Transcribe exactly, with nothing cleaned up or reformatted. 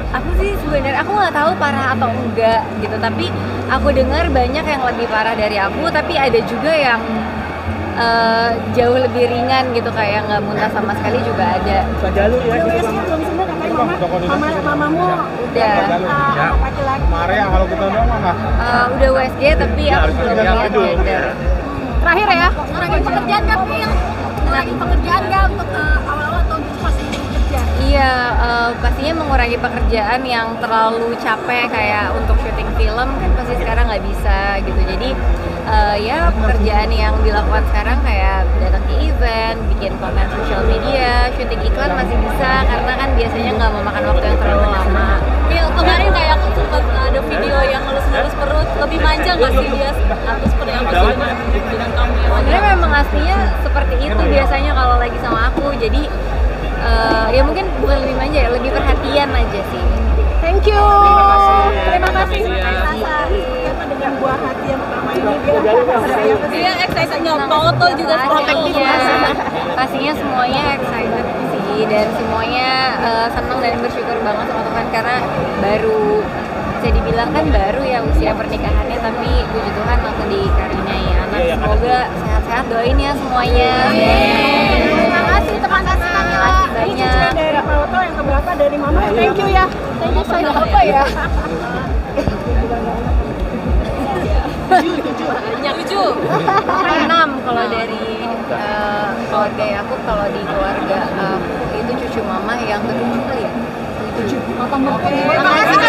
Aku sih sebenarnya aku nggak tahu parah atau enggak gitu, tapi aku dengar banyak yang lebih parah dari aku, tapi ada juga yang uh, jauh lebih ringan gitu, kayak nggak muntah sama sekali juga ada. Jalur ya, Udah belum sembuh katanya mama, mama, mamamu udah. anak laki-laki. Maria kalau kita doang mah Uh, udah U S G tapi aku belum lihat gender. Terakhir ya, ngurangin pekerjaan nggak, Pil? Ngurangin pekerjaan nggak untuk uh, awal-awal tahun itu masih kerja? Iya, uh, pastinya mengurangi pekerjaan yang terlalu capek kayak untuk syuting film kan pasti sekarang nggak bisa gitu. Jadi uh, ya pekerjaan yang dilakukan sekarang kayak datang ke event, bikin konten sosial media, syuting iklan masih bisa karena kan biasanya nggak memakan waktu yang terlalu lama. Pil, kemarin kayak aku sempat ada video yang ngelus-ngelus perut, lebih manja nggak sih dia? Atau seperti apa sih dengan kamu? Sebenarnya memang aslinya seperti itu biasanya kalau lagi sama aku. Jadi uh, ya mungkin bukan lebih manja ya, lebih perhatian aja sih. Thank you. Terima kasih. Rasa apa dengan buah hati yang pertama ini dia Dia excited nggak? Foto juga Pastinya, pastinya semuanya excited sih, dan semuanya uh, senang dan bersyukur banget sama Tuhan karena baru bisa dibilang kan baru ya usia pernikahannya, tapi puji Tuhan langsung dikaruniai anak. Semoga sehat-sehat, doain ya semuanya. Terima kasih teman-teman. Ini cucu yang dari foto yang keberapa dari mama. Thank you ya. Thank you saya apa ya? banyak tujuh. Enam kalau dari uh, keluarga aku, kalau di keluarga aku itu cucu mama yang ketujuh kali ya. Terima kasih.